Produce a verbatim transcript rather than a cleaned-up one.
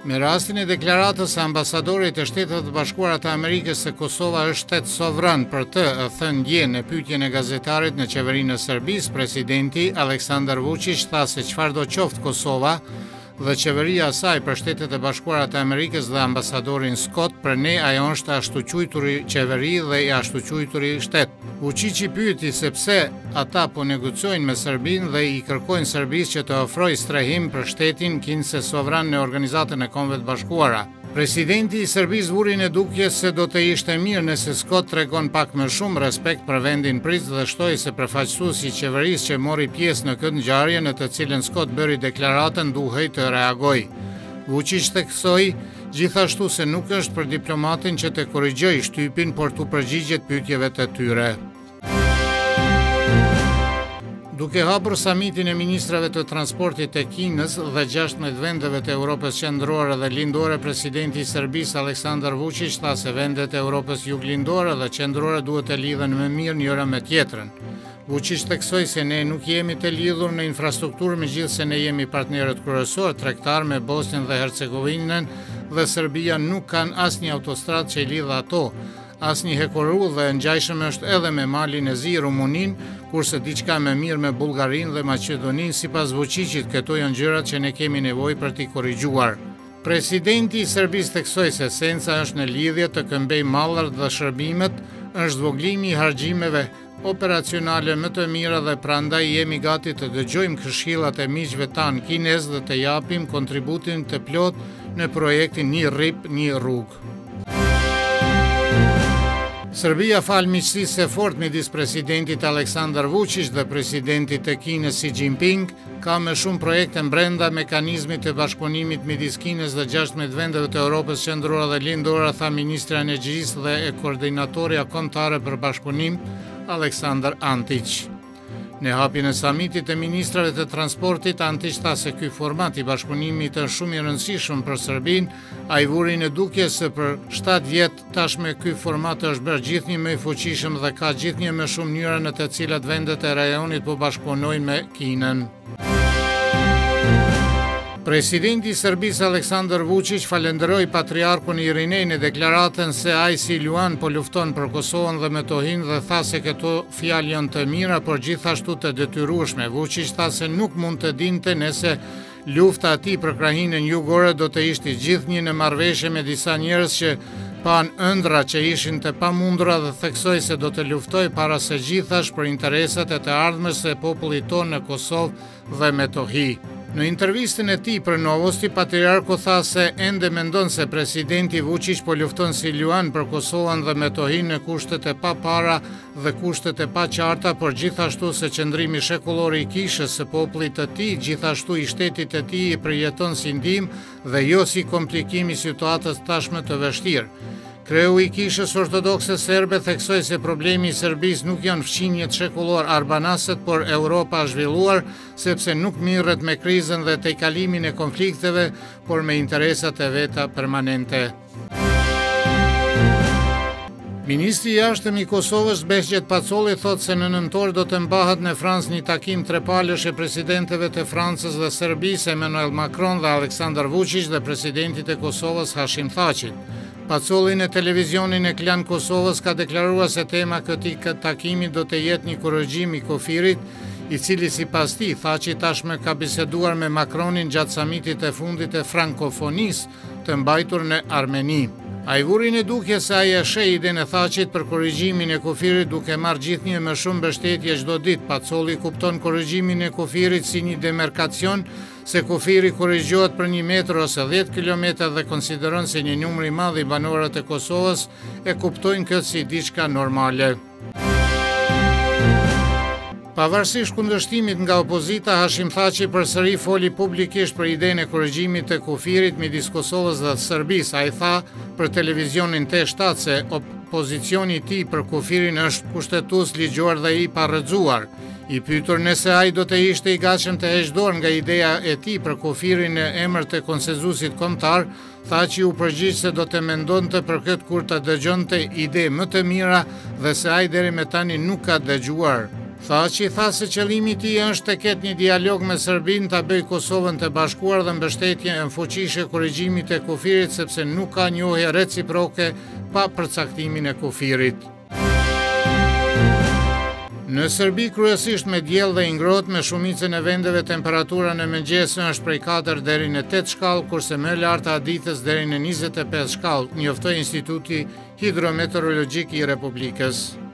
Me rastin e deklaratës së ambasadorit të Shtetit të Bashkuara të Amerikës se Kosova është shtet sovran, për të thënë dje në pyetjen e gazetarit në qeverinë e Serbisë, presidenti Aleksandar Vučić tha se çfarëdo qoftë Kosova dhe qeveria e saj për Shtetet e Bashkuara të Amerikës dhe ambasadorin Scott, për ne ajo është ashtu quajturi qeveri dhe i ashtu quajturi shtet. Vučić i pyeti se pse ata po negociojnë me Serbinë dhe i kërkojnë Serbisë që të ofrojë strehim për shtetin kinse sovran në Organizatën e Kombeve të Bashkuara. Presidenti i Serbisë vuri në dukje se do të ishte mirë nëse Scott tregon pak më shumë respekt për vendin prit dhe shtoi se përfaqësuesi i qeverisë që mori pjesë në këtë ngjarje në të cilën Scott bëri deklaratën duhej të reagojë. Vučić theksoi gjithashtu se nuk është për diplomatin që të korrigjojë shtypin, por të përgjigjet pyetjeve të tyre. Duke hapur samitin e ministrave të transportit të Kinës dhe gjashtëmbëdhjetë vendeve të Europës qendrore dhe lindore, presidenti i Serbisë Aleksandar Vučić tha se vendet e Europës juglindore dhe qendrore duhet të lidhen më mirë njëra me tjetrën. Vučić theksoi se ne nuk jemi të lidhur në infrastrukturë, megjithse ne jemi partnerët kryesor tregtar me Bosnjën dhe Hercegovinën dhe Serbia nuk kanë asnjë autostradë që i lidh ato. Asnjë hekurudhë dhe ngjajshëm është edhe me Malin e Zi, Rumunin, kurse diçka më mirë me Bullgarinë dhe Maqedoninë. Sipas Vučićit, këto janë gjërat që ne kemi nevojë për t'i korrigjuar. Presidenti i Serbisë theksoi se esenca është në lidhje të këmbej mallrat dhe shërbimet, është zvoglimi i harxhimeve operacionale më të mira dhe prandaj jemi gati të dëgjojmë këshillat e miqve tanë kinez dhe të japim kontributin të plot në projektin Një rrip, një rrugë. Serbia fal miqësisë së fortë midis presidentit Aleksandar Vučić dhe presidentit të Kinës Xi Jinping ka më shumë projekte brenda mekanizmit të bashkëpunimit midis Kinës dhe gjashtëmbëdhjetë vendeve të Europës qendrore dhe lindore, tha ministri i energjisë dhe e koordinatorja kombëtare për bashkëpunim Aleksandar Antić. Në hapjen e samitit të ministrave të transportit, Antić tha se ky format i bashkëpunimit është shumë i rëndësishëm për Serbinë. Ai vuri në dukje se për shtatë vjet tashmë ky format është bërë gjithnjë më i fuqishëm dhe ka gjithnjë më shumë mënyra në të cilat vendet e rajonit po bashkëpunojnë me Kinën. Presidenti i Serbisë Aleksandar Vučić falenderoi patriarkun Irinej në deklaratën se ai si luan po lufton për Kosovën dhe Metohinë dhe tha se këto fjalë janë të mira, por gjithashtu të detyrueshme. Vučić tha se nuk mund të dinte nëse lufta e tij për krahinën jugore do të ishte gjithnjë në marrëveshje me disa njerëz që pan ëndra që ishin të pamundura dhe theksoi se do të luftoj para së gjithash për interesat e të ardhmes së popullit tonë në Kosovë dhe Metohi. Në intervistën e tij për Novosti, patriarku tha se ende mendon se presidenti Vučić po lufton si luan për Kosovën dhe Metohinë në kushtet e papara dhe kushtet e paqarta, por gjithashtu se qëndrimi shekullor i kishës së popullit të tij, gjithashtu i shtetit të tij i përjeton si ndihmë dhe jo si komplikim i situatës tashmë të vështirë. Kreu i kishës ortodokse serbe theksoi se problemi i Serbisë nuk janë fqinjet shekullor arbanaset, por Europa zhvilluar, sepse nuk mirret me krizën dhe tejkalimin e konflikteve, por me interesat e veta permanente. Ministri i jashtëm i Kosovës Behçet Pacolli thot se në nëntor do të mbahet në Francë një takim trepalësh e presidentëve të Francës dhe Serbisë, Emmanuel Macron dhe Aleksandar Vučić, dhe presidentit e Kosovës Hashim Thaçit. Pacolli në televizionin e Klan Kosovës ka deklaruar se tema këtij takimi do të jetë një korrigjim i kufirit, i cili sipas tij Thaçi tashmë ka biseduar me Macronin gjatë samitit të fundit të frankofonisë të mbajtur në Armeni. Ai vuri në dukje se ai e sheh idenë e Thaçit për korrigjimin e kufirit duke marrë gjithnjë më shumë mbështetje çdo ditë. Pacolli kupton korrigjimin e kufirit si një demarkacion, se kufiri korrigjohet për një metër ose dhjetë kilometra dhe konsideron se një numër i madh i banorëve të Kosovës e kuptojnë këtë si diçka normale. Pavarësisht kundërshtimit nga opozita, Hashim Thaçi përsëri foli publikisht për idenë e korrigjimit të kufirit midis Kosovës dhe Serbisë. Ai tha për televizionin T shtatë se opozicioni i tij për kufirin është kushtetues ligjor dhe i parrëxuar. I pyetur nëse ai do të ishte i gatshëm të heqë dorë nga ideja e tij për kufirin në emër të konsenzusit kombëtar, Thaçi u përgjigj se do të mendonte për këtë kur të dëgjonte ide më të mira dhe se ai deri më tani nuk ka dëgjuar. Tha që i tha se qëllimi i tij është të ketë një dialog me Serbinë, ta bëjë Kosovën të bashkuar dhe mbështetje e fuqishme korrigjimit të kufirit sepse nuk ka njohje reciproke pa përcaktimin e kufirit. Në Serbi kryesisht me diell dhe i ngrohtë, me shumicën e vendeve temperatura në mëngjes është prej katër deri në tetë shkallë, kurse më e larta ditës deri në njëzet e pesë shkallë, njoftoi Instituti Hidrometeorologjik i Republikës.